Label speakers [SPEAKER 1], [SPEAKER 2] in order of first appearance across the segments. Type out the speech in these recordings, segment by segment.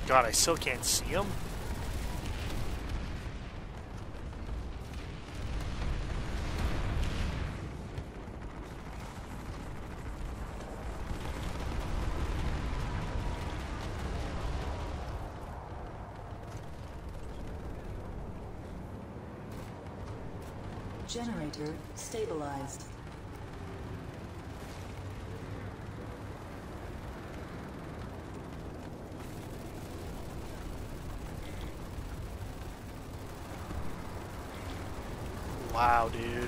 [SPEAKER 1] god, I still can't see him?
[SPEAKER 2] Generator stabilized.
[SPEAKER 1] Wow, dude.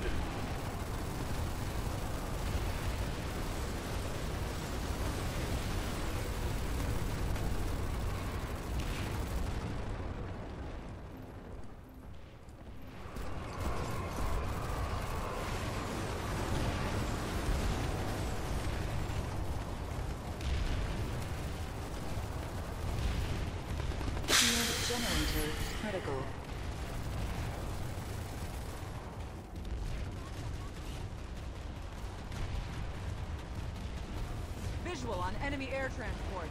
[SPEAKER 2] Generator critical.
[SPEAKER 3] Visual on enemy air transport.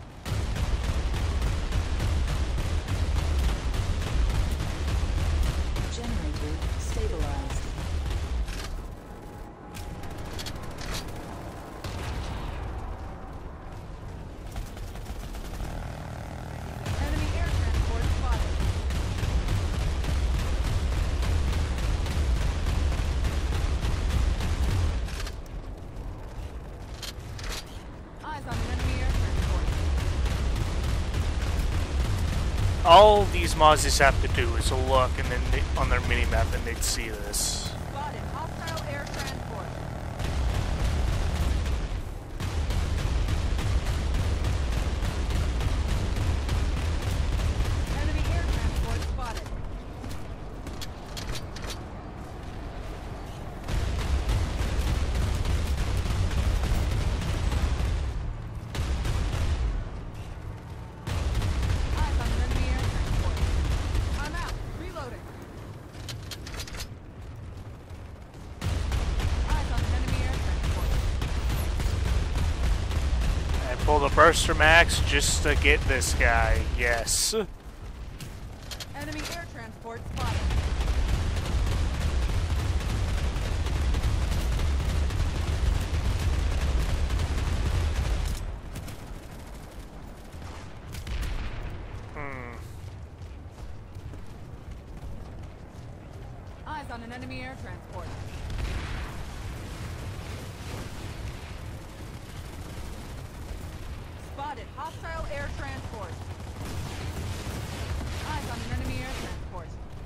[SPEAKER 2] Generator stabilized.
[SPEAKER 3] Enemy air transport spotted. Eyes on an enemy air transport.
[SPEAKER 1] All these mods just have to do is look and then on their mini-map and they'd see this.
[SPEAKER 3] Spotted hostile air transport. Enemy air transport spotted. Eyes on an enemy air transport. I'm out. Reloading. Eyes on an enemy air transport.
[SPEAKER 1] I pull the Burster Max just to get this guy. Yes.
[SPEAKER 3] Enemy air transport spotted. Eyes on an enemy air transport. Spotted hostile air transport. Eyes on an enemy air transport.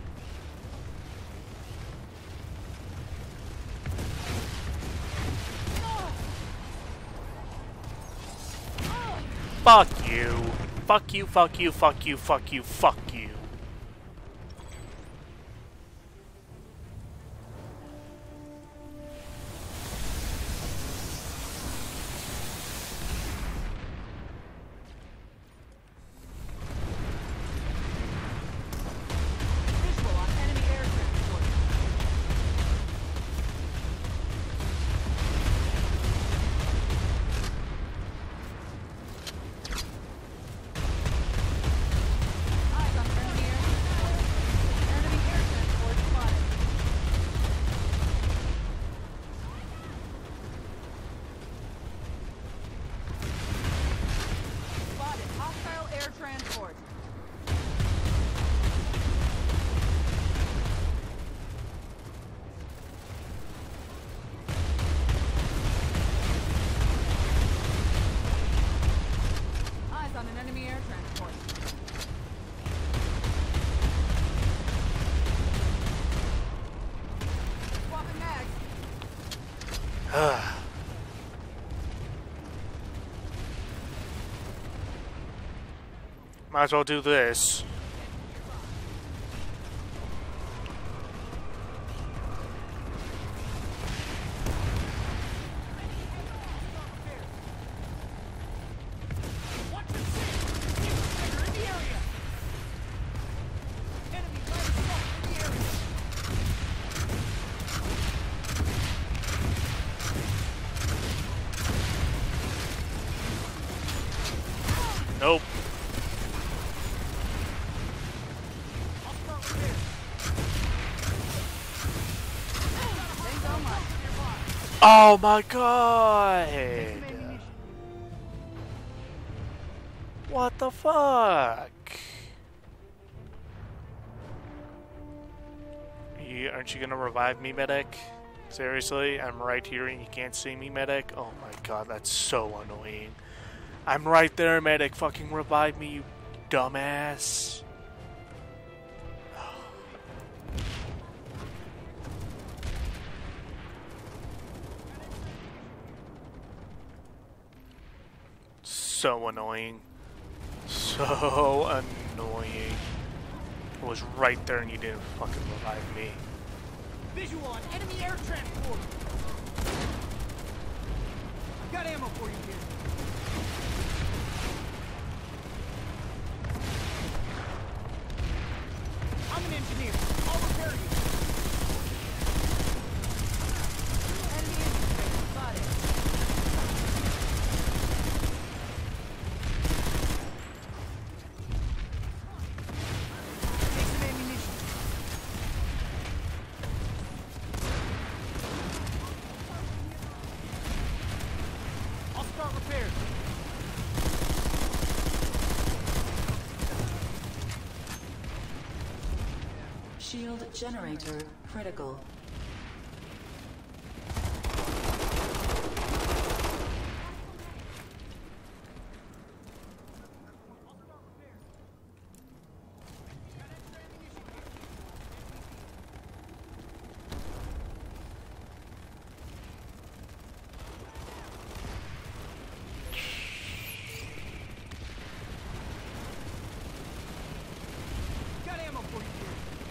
[SPEAKER 1] Fuck you. Fuck you, fuck you, fuck you, fuck you, fuck you.
[SPEAKER 3] Visual on enemy air transport. Eyes on enemy air transport. Enemy air transport spotted. Spotted hostile air transport. Eyes on an enemy air transport. Swapping mags.
[SPEAKER 1] Might as well do this. Nope. Oh my god! What the fuck? Aren't you gonna revive me, medic? Seriously? I'm right here and you can't see me, medic? Oh my god, that's so annoying. I'm right there, medic. Fucking revive me, you dumbass. So annoying. So annoying. I was right there and you didn't fucking revive me.
[SPEAKER 4] Visual on enemy air transport. I've got ammo for you here. I'm an engineer. I'll repair you.
[SPEAKER 3] Enemy infantry spotted.
[SPEAKER 4] Take some ammunition. I'll start repairs.
[SPEAKER 2] Shield generator critical.
[SPEAKER 4] Got ammo for you here.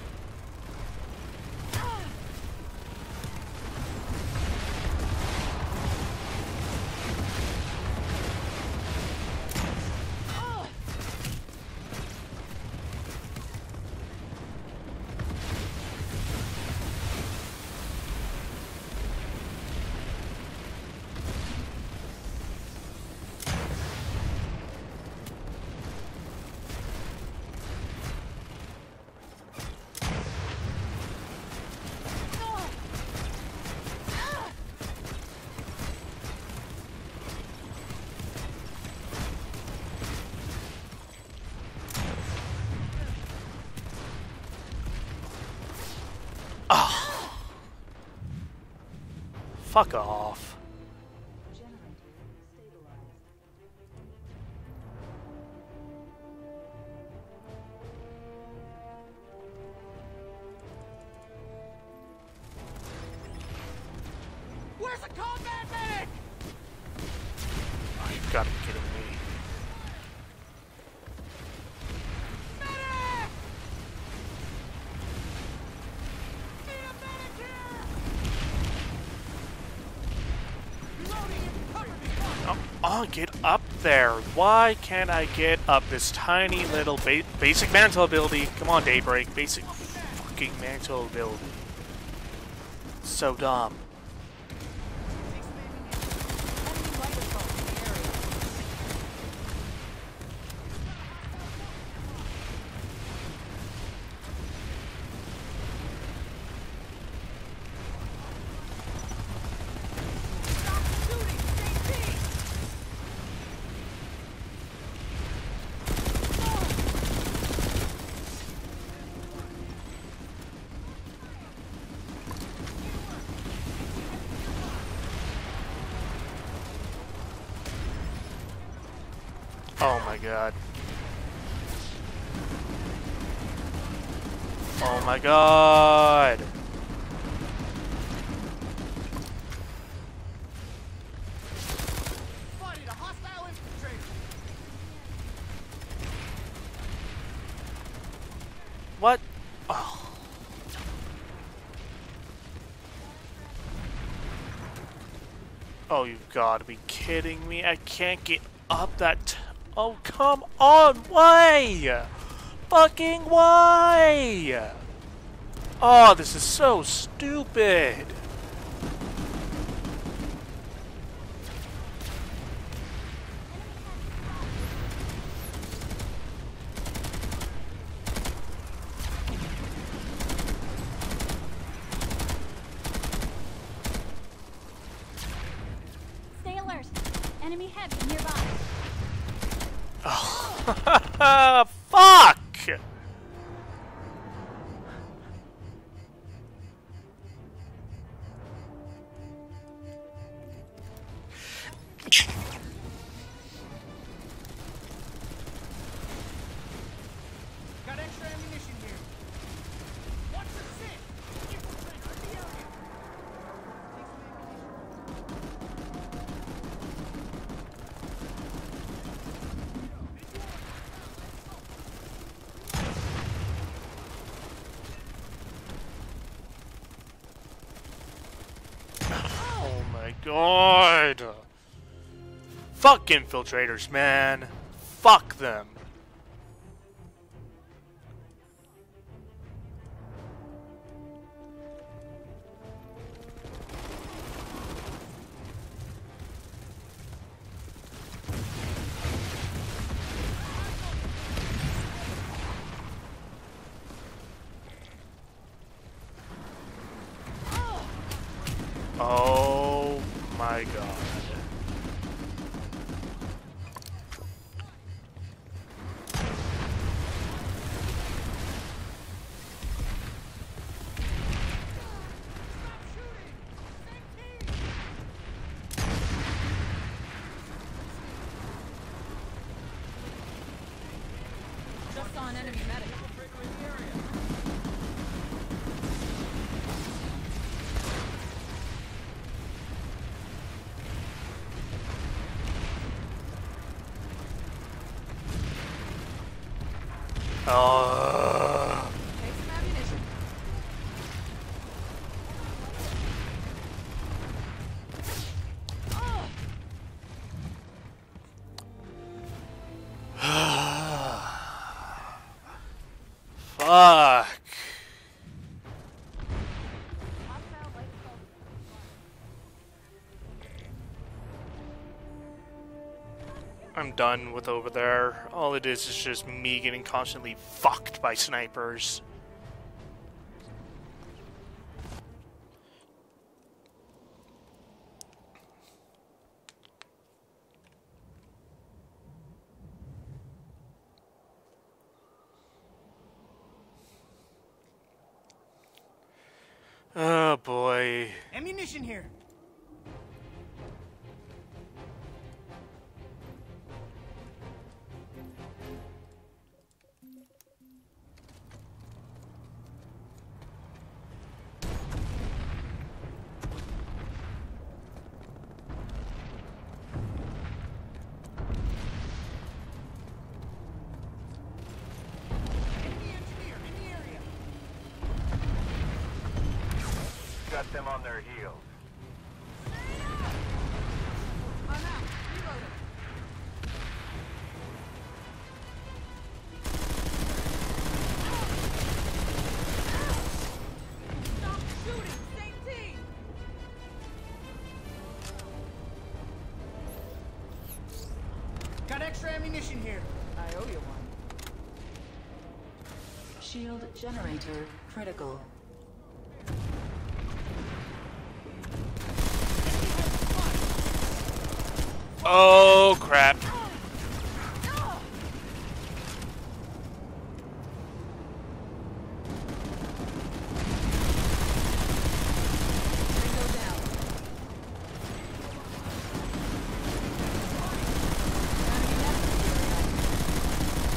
[SPEAKER 1] Fuck off.
[SPEAKER 2] Generator stabilized.
[SPEAKER 4] Where's the combat medic?
[SPEAKER 1] Oh, you've got to be kidding me.
[SPEAKER 4] Medic! Need a medic here! Reloading and cover me, fuck!
[SPEAKER 1] Oh, get up there. Why can't I get up this tiny little basic mantle ability? Come on, Daybreak. Basic fucking mantle ability. So dumb.
[SPEAKER 3] Enemy light assault in the area.
[SPEAKER 4] Stop shooting! Stay deep!
[SPEAKER 1] Oh my god. Oh my god.
[SPEAKER 4] Spotted a hostile infiltrator!
[SPEAKER 1] What? Oh. Oh, you've got to be kidding me. I can't get up that... Oh, come on. Why? Fucking why? Oh, this is so stupid.
[SPEAKER 3] Enemy heavy nearby.
[SPEAKER 1] Oh, fuck!
[SPEAKER 4] Got extra ammunition here. Watch the sit. Infiltrator in the area. Take some ammunition.
[SPEAKER 1] Oh my god! Fuck infiltrators, man! Fuck them! Oh my god.
[SPEAKER 3] Just saw an enemy medic.
[SPEAKER 1] Oh.
[SPEAKER 3] Take some ammunition.
[SPEAKER 1] Fuck. I'm done with over there. All it is just me getting constantly fucked by snipers. Oh boy.
[SPEAKER 4] Ammunition here. Enemy engineer in the area.
[SPEAKER 5] Got them on their heels.
[SPEAKER 3] I'm out. Reloading.
[SPEAKER 4] Stop shooting. Same team. Got extra ammunition here. I owe you one.
[SPEAKER 2] Shield generator critical.
[SPEAKER 1] Oh crap.
[SPEAKER 3] Tango down. Enemy medic.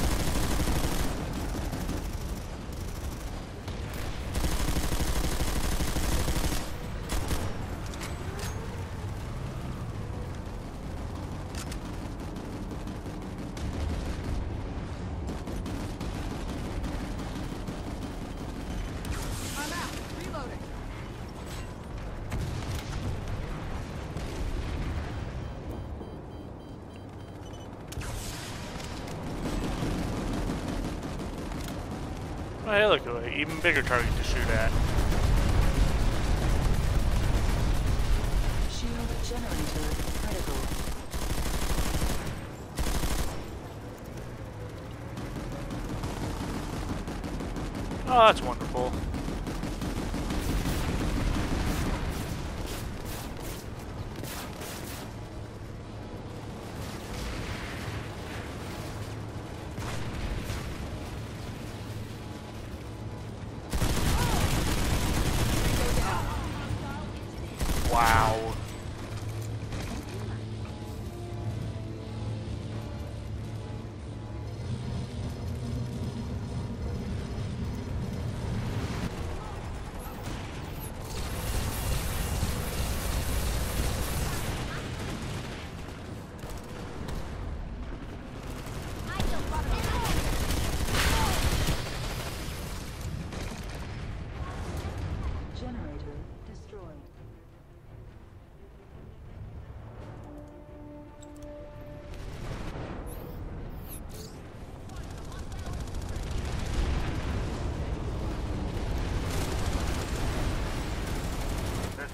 [SPEAKER 3] I'm out. Reloading.
[SPEAKER 1] Oh, hey, look, even bigger target to shoot at.
[SPEAKER 2] Shield generator critical.
[SPEAKER 1] Oh, that's wonderful.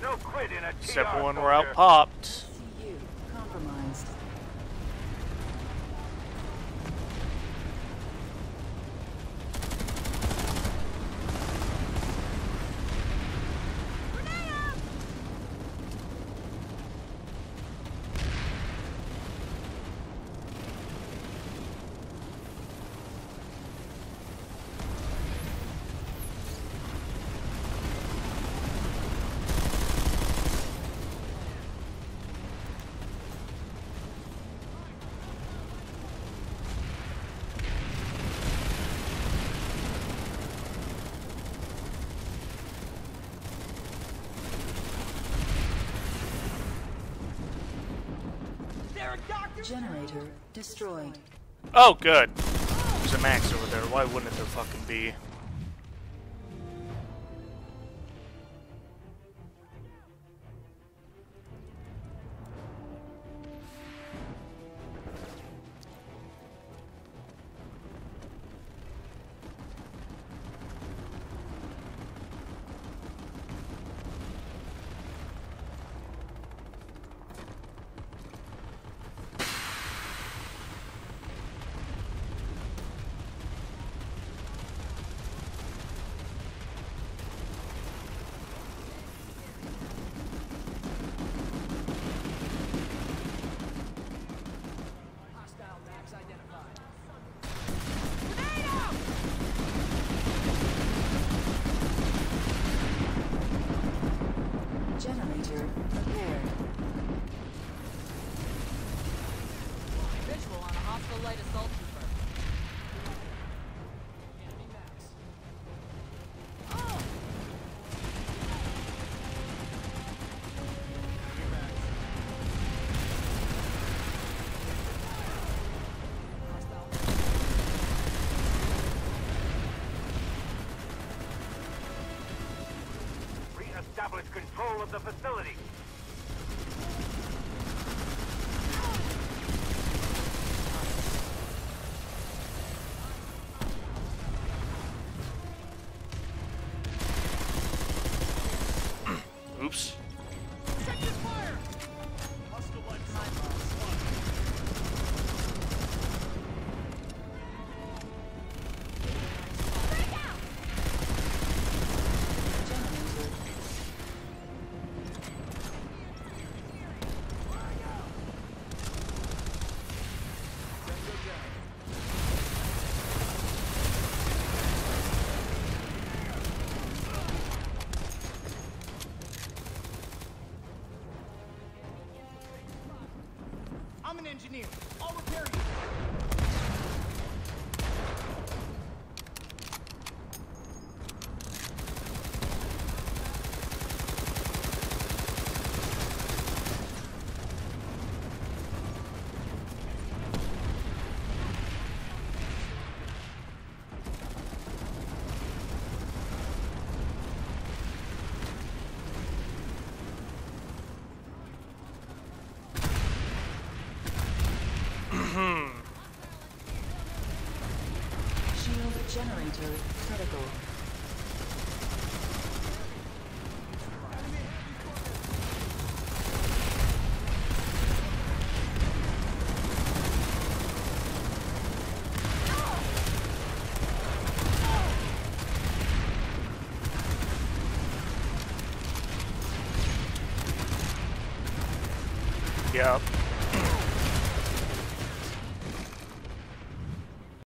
[SPEAKER 5] No quit in a TR,
[SPEAKER 1] Except for when we're
[SPEAKER 5] soldier.
[SPEAKER 1] out popped.
[SPEAKER 2] CU compromised. Generator destroyed.
[SPEAKER 1] Oh, good. There's a Max over there. Why wouldn't there fucking be?
[SPEAKER 2] Generator repaired.
[SPEAKER 3] Visual on a hostile light assault trooper. Enemy Max.
[SPEAKER 5] Re-establish control of the facility.
[SPEAKER 1] Oops.
[SPEAKER 4] I'm an engineer. I'll repair you.
[SPEAKER 2] Shield generator critical.
[SPEAKER 1] Yep.